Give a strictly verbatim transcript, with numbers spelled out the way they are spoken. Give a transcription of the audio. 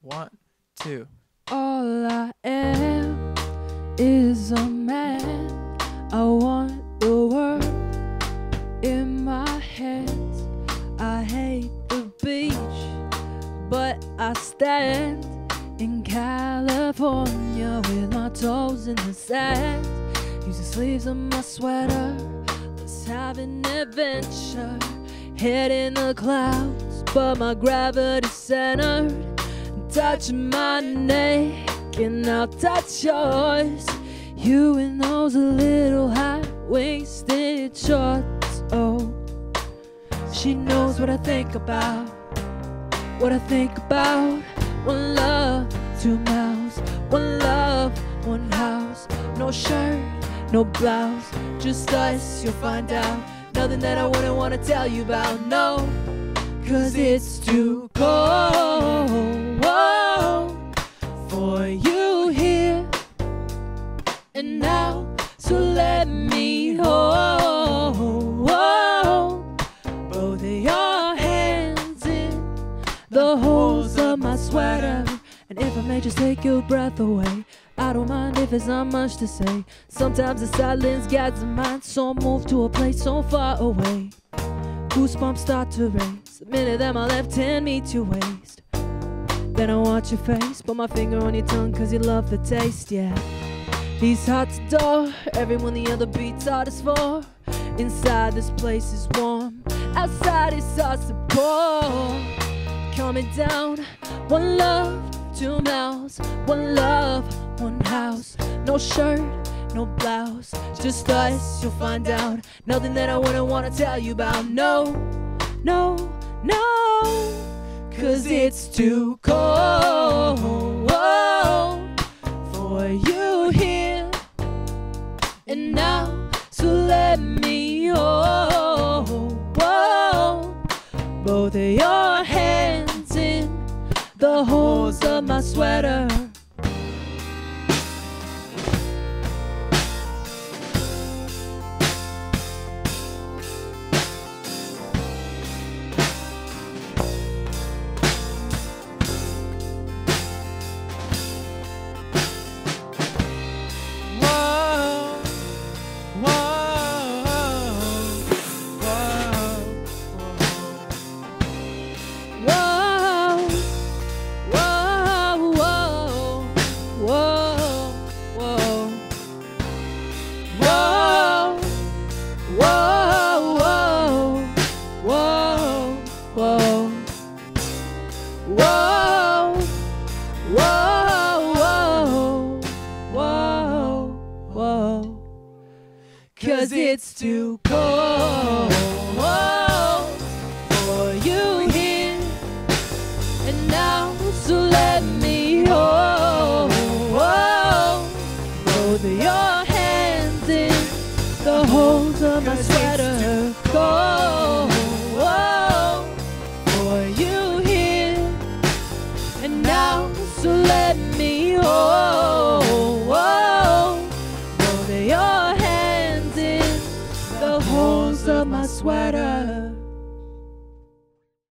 One, two. All I am is a man. I want the world in my hands. I hate the beach, but I stand in California with my toes in the sand. Use the sleeves of my sweater. Let's have an adventure. Head in the clouds, but my gravity's centered. Touch my neck and I'll touch yours. You in those little high-waisted shorts. Oh, she knows what I think about. What I think about. One love, two mouths. One love, one house. No shirt, no blouse, just us, you'll find out. Nothing that I wouldn't want to tell you about, no. Cause it's too cold for you here and now. So let me hold both of your hands in the holes of my sweater. And if I may just take your breath away, I don't mind if it's not much to say. Sometimes the silence guides the mind, so I move to a place so far away. Goosebumps start to raise the minute that my left hand meets your waist. Then I watch your face, put my finger on your tongue cause you love the taste, yeah. These hearts adore everyone the other beats hardest for. Inside this place is warm, outside it starts to pour. Coming down, one love, two mouths. One love, one house. No shirt, no blouse, just us, you'll find out. Nothing that I wouldn't want to tell you about, no, no, no. Cause it's too cold for you here and now. So let me hold both of your hands in the holes of my sweater. Cause it's too cold for you here and now. So let me hold both of your hands in the holes of my sweater. Cold for you here and now. So let me